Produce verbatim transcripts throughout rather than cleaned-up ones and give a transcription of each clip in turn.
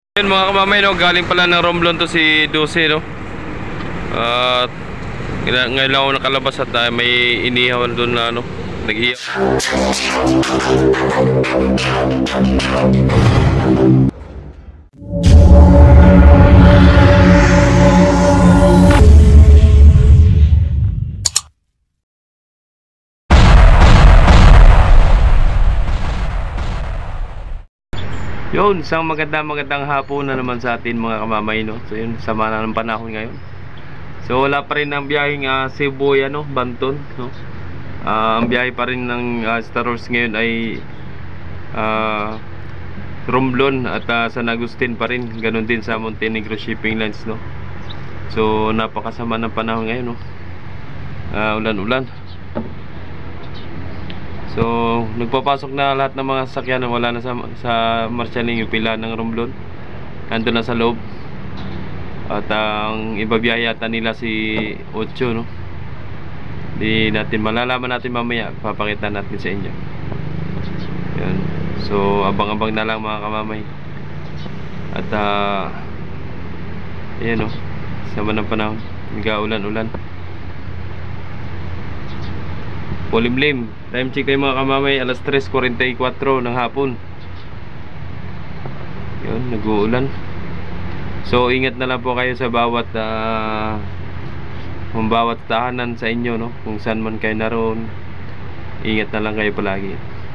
Yun mga kamamay, no, galing pala ng Romblon to si Dose, no. At uh, ngayon lang ako nakalabas at uh, may inihawan doon na ano, nag-ihaw. Yun, isang magandang magandang hapon na naman sa atin mga kamamay, no. So yun, sama na ng panahon ngayon. So wala pa rin ang biyaheng uh, Cebu, ano, Banton, no. Uh, ang biyahe pa rin ng uh, Star Wars ngayon ay uh, Romblon at uh, San Agustin pa rin. Ganon din sa Montenegro Shipping Lines, no. So napakasama ng panahon ngayon, no. Uh, ulan-ulan. So nagpapasok na lahat ng mga sasakyan na wala na sa, sa marsyaling yung pila ng Romblon. Nandun na sa loob. At ang uh, ibabiyayata nila si Ocho, no. Di natin malalaman natin mamaya, papakita natin sa inyo. Yan. So abang-abang na lang mga kamamay. At uh, ayan, no, sama ng panahon, nag-ulan-ulan, polimlim. Time check kayo mga kamamay, alas tres forty y cuatro ng hapon. Yun, nag-uulan. So ingat na lang po kayo sa bawat uh, kung bawat tahanan sa inyo, no, kung saan man kayo naroon. Ingat na lang kayo palagi.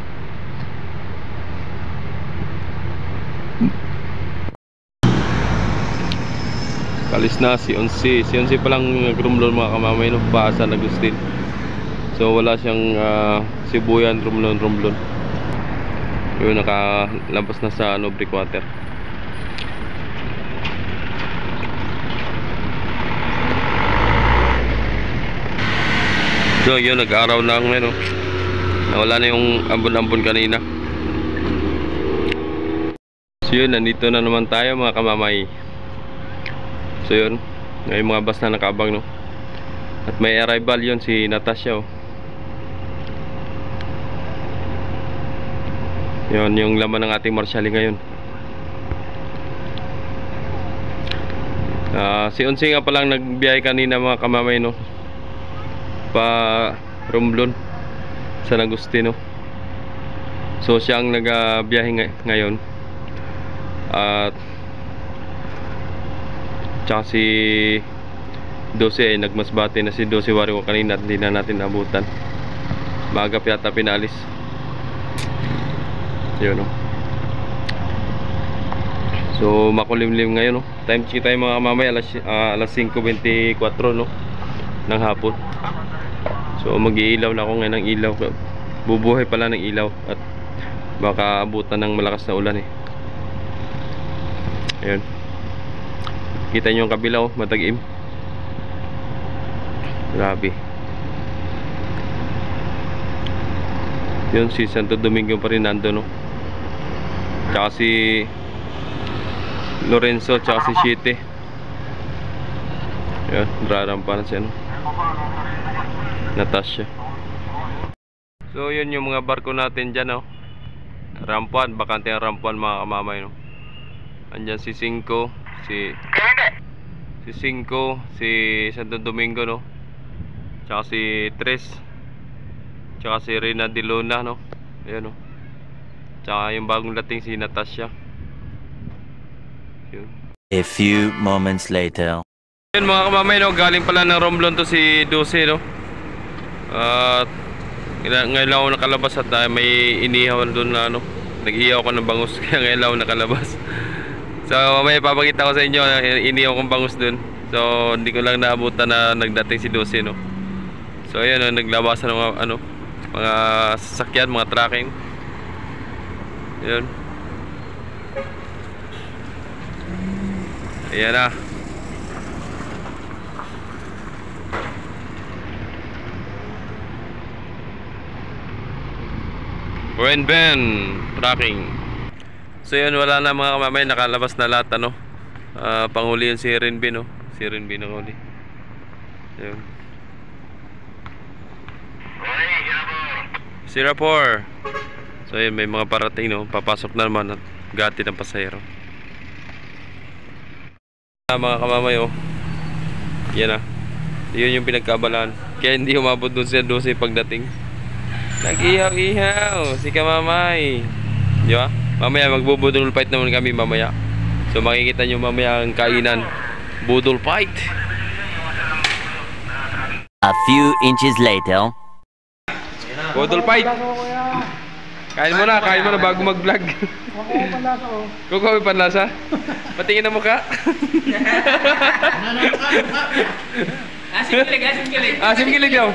Kalis na si Onsi. Si Onsi palang Romblon mga kamamay, no, pa San Agustin. So wala siyang uh, Sibuyan, Romblon, Romblon. Yun, nakalabas na sa ano, breakwater. So yun, nag-araw na ang ano, nawala na yung ambon-ambon kanina. So yun, nandito na naman tayo mga kamamay. So yun, ngayon mga bus na nakabang, no. At may arrival yun, si Natasha, oh. Yun yung laman ng ating marsyaling ngayon. uh, Si Onsi nga palang nagbiyahe kanina mga kamamay, no, pa Romblon, San Agustin, no. So siya ang nagbiyahe ngay ngayon. At tsaka si Dose ay nagmasbate na si Dose Wario kanina at hindi na natin nabutan. Maaga pa yata pinalis. Yun, no. So makulimlim ngayon, no. Time check tayo mga kamamay, alas, uh, alas five twenty-four, no, ng hapon. So mag-iilaw na ako ngayon ng ilaw. Bubuhay pala ng ilaw at baka abutan ng malakas na ulan, eh. Ayun, kita nyo yung kabila, oh, matag-im. Grabe. Yun, si Santo Domingo pa rin nando, no. Tsaka si Lorenzo, tsaka si Siete. Yun, rarampa na siya, no. Natasha. So yun yung mga barko natin dyan, no. Rampuan, bakante ang rampuan mga kamamay, no. Andyan si Cinco, si Si Cinco, si Santo Domingo, no. Tsaka si Tres, tsaka si Reyna de Luna, no. Ayan, no. Tsaka yung bagong dating si Natasha. Yun. A few moments later. Yun mga kamamay, no, galing pala ng Romblon to si Dose, no. At uh, ngayon lang ako nakalabas at uh, may inihawan doon na ano, nag-ihaw ko ng bangus. Kaya ngayon lang ako nakalabas. So mamaya papakita ko sa inyo, inihaw kong bangus dun. So hindi ko lang naabutan na nagdating si Dose, no. So ayan, no, naglabasan ng mga, ano, mga sasakyan, mga tracking. Ayan. Ayan na. Renben tracking. So yun, wala na mga kamamay, nakalabas na lahat, ano. uh, Panghuli yun si Renben, no. Si Renben ang huli. Yun. Singapore. So yun, may mga parating, no. Papasok na naman at gati ng pasahero. Ah, mga kamamay, oh. Yan ah. Yun yung pinagkabalaan. Kaya hindi umabot doon sa dose pagdating. Nag-ihaw-ihaw si kamamay. Di ba? Mamaya magbubudol fight naman kami mamaya. So makikita nyo mamaya ang kainan. Budol fight. A few inches later. Budol fight. Kain mo na, kain mo na bago mag-vlog. Kukuha panlasa oh. Kukuha may panlasa? Patingin na mukha. Asim kilig, asim kilig. Asim kilig daw.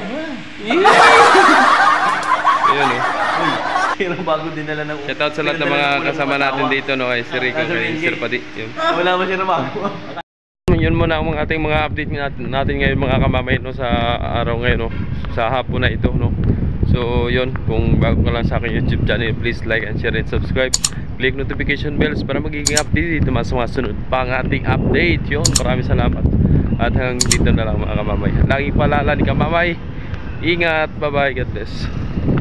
Ayun oh. Pero bago dinala ng Shoutout sa lahat ng mga kasama natin dito, no, kay Sir Rico, kay Sir Padi. Yun. Wala mo siya na bago. Yun muna ang mga ating mga update natin, natin ngayon mga kamamay, no, sa araw ngayon, no, sa hapon na ito, no. So yun, kung bago ka lang sa aking YouTube channel, please like and share and subscribe. Click notification bells para magiging update dito mas mga sunod pa ang ating update. Yun, maraming salamat. At hanggang dito na lang mga kamamay. Laging paalala ni kamamay, ingat, bye bye, God bless.